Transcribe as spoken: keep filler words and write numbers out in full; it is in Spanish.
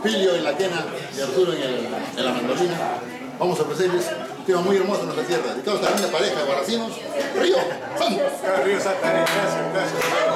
Filio en la quena y Arturo en, el, en la mandolina. Vamos a ofrecerles un tema muy hermoso en nuestra tierra, dedicado a esta linda pareja de guaracinos, Río Santo. Río Santo, gracias, gracias.